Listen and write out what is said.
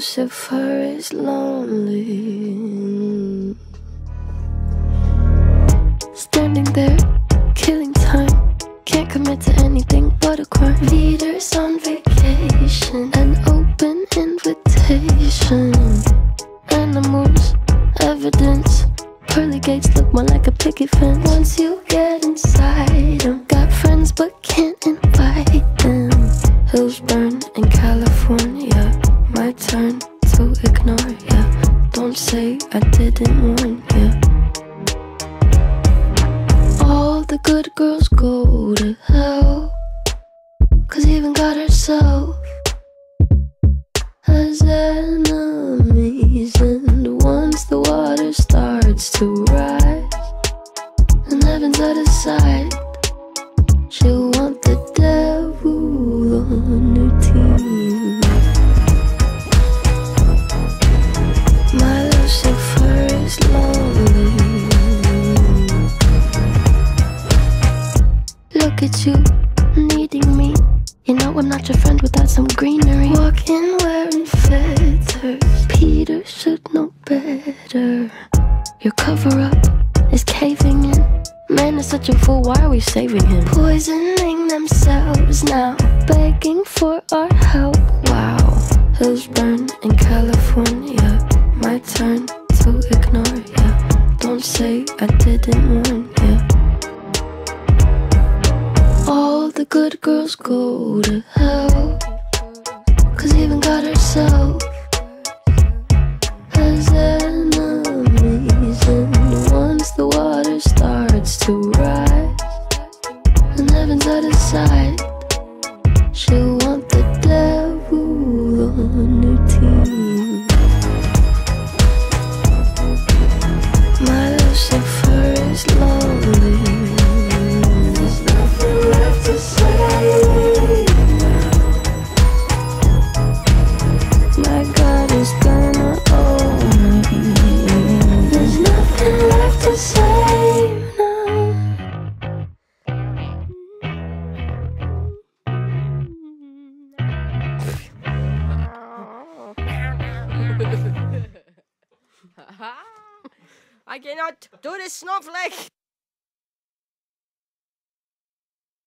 Lucifer is lonely, standing there, killing time. Can't commit to anything but a crime. Leaders on vacation, an open invitation. Animals, evidence. Pearly gates look more like a picket fence. Once you get inside them, got friends but can't invite them. Hills burn in California, my turn to ignore ya. Don't say I didn't warn ya. All the good girls go to hell, 'cause even God herself has enemies. And once the water starts to rise and heaven's out of sight, she'll want the devil on her team. My Lucifer is lonely. Look at you, needing me. You know I'm not your friend without some greenery. Walking wearing feathers, Peter should know better. Your cover-up is caving in. Man is such a fool, why are we saving him? Poisoning themselves now, begging for our help. Wow, hills burn in California, my turn to ignore ya. Don't say I didn't warn ya. All the good girls go to hell, 'cause even God herself has enemies. And once the water starts to rise and heaven's out of sight, she'll want the devil on her team. My Lucifer is lonely. There's nothing left to say now. My God is gonna own me. There's nothing left to say now. I cannot do this snowflake.